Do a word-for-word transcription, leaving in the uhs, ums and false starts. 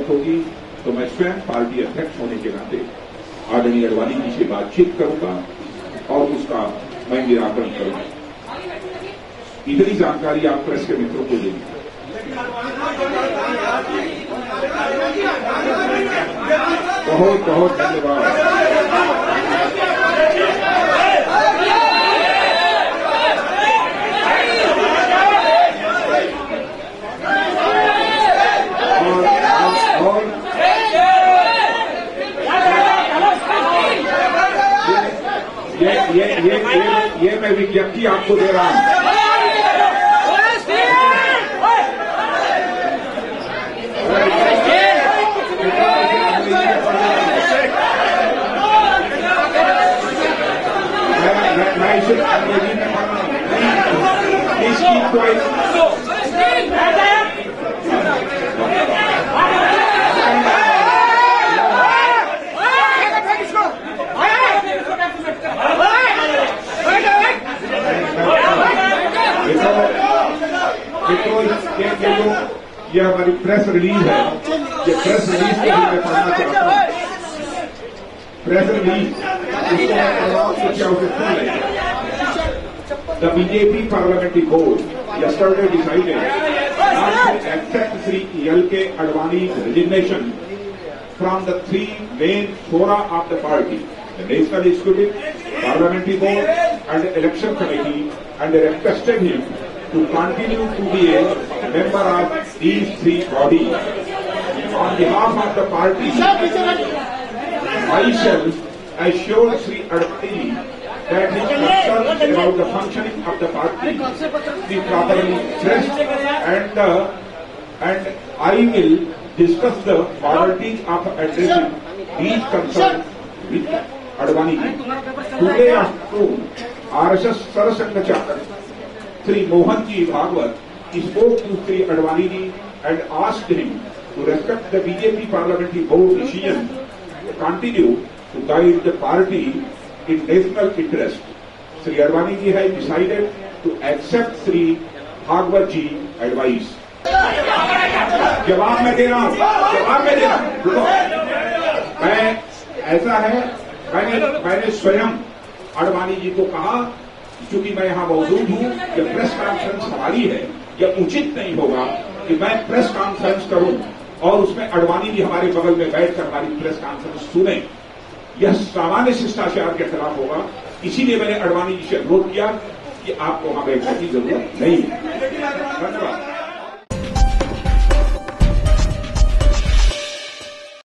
जरूरत होगी तो मैं स्वयं पार्टी अध्यक्ष होने के नाते आदरणीय अडवाणी जी से बातचीत करूंगा और उसका मैं निराकरण करूंगा। इतनी जानकारी आप प्रेस के मित्रों को देंगे। बहुत बहुत धन्यवाद। ये ये ये ये ये मैं विज्ञप्ति आपको दे रहा हूं। मैं इसे अंग्रेजी में पढ़ा इसकी कोई ये हमारी प्रेस रिलीज है। ये प्रेस रिलीज को मैं पढ़ना चाहता हूं। प्रेस रिलीज उसको मैं पढ़ रहा हूं, क्या उसे सुन लेंगे। The BJP parliamentary board yesterday decided not to accept Shri L K Advani's resignation from the three main fora of the party, the National Executive, Parliamentary Board and the Election Committee, and they requested him to continue to be a member of these three bodies. On behalf of the party, I shall assure Shri Advani that his concerns about the functioning of the party be properly addressed, and uh, and I will discuss the modalities of addressing these concerns with Advani. Today afternoon, R S S Sarasangachak Shri Mohanji Bhagwat spoke to Shri Advani ji and asked him to respect the B J P Parliamentary Board decision to continue to guide the party in national interest. Shri Advani ji has decided to accept Shri Bhagwat ji advice. जवाब मैं दे रहा हूं, जवाब मैं दे रहा हूं। रुको, मैं ऐसा है, मैंने मैंने स्वयं आडवाणी जी को कहा, क्योंकि मैं यहां मौजूद हूं, यह प्रेस कॉन्फ्रेंस हमारी है, यह उचित नहीं होगा कि मैं प्रेस कॉन्फ्रेंस करूं और उसमें आडवाणी जी हमारे बगल में बैठकर हमारी प्रेस कॉन्फ्रेंस सुने। यह सामान्य शिष्टाचार के खिलाफ होगा। इसीलिए मैंने आडवाणी जी से अनुरोध किया कि आपको वहां बैठने की जरूरत नहीं है।